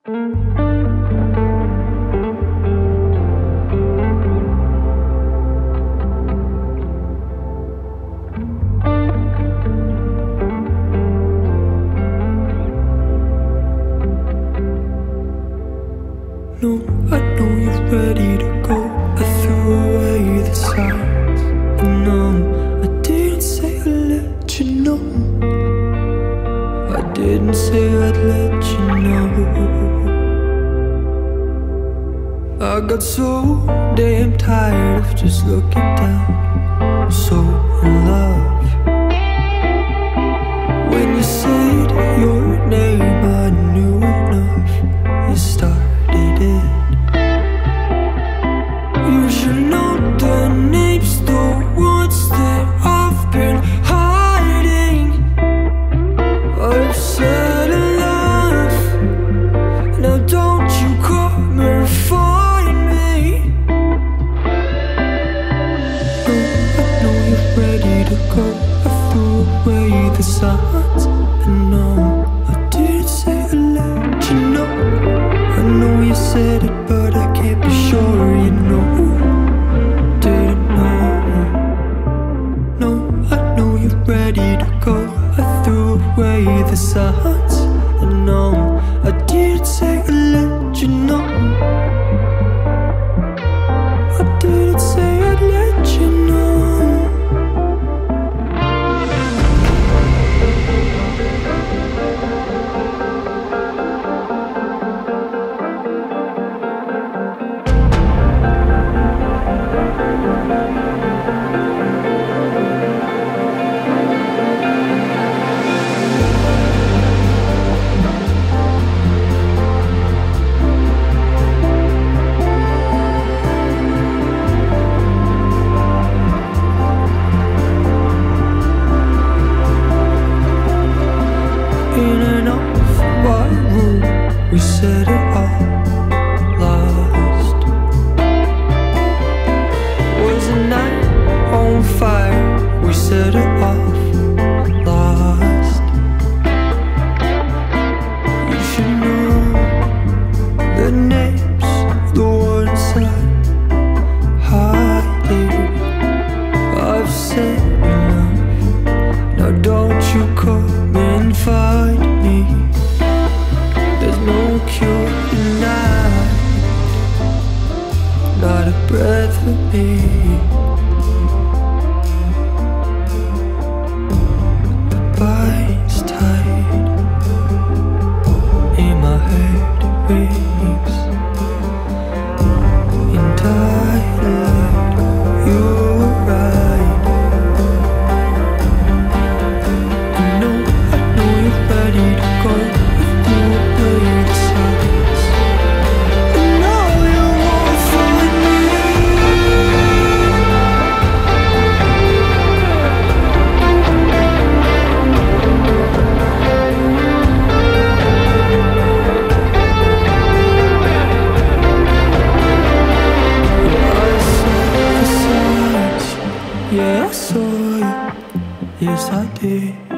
No, I know you're ready to go. I threw away the signs. And I didn't say I'd let you know. I didn't say I'd let you know. I got so damn tired of just looking down. So in love. When you said your name, I knew enough. You started it. You should know the names, the ones that I've been hiding. I've said enough. Now don't you come and find me. No, I know you're ready to go. I threw away the signs. And no, I didn't say I'd let you know. I know you said it, but I can't be sure, you know. Didn't know. No, I know you're ready to go. I threw away the signs. And no, I didn't say I'd let you know. I didn't say I'd let you know. In and off my room, we set it all lost. Was a night on fire, we set it off lost. You should know the names of the ones I'm hiding. I've said enough. Now don't you come and find me. There's no cure tonight, not a breath for me. The bites tight in my head, waves in daylight. You're right. Ready to go, through the signs. And now you won't find me. I saw the signs, yeah, I saw you, yes I did.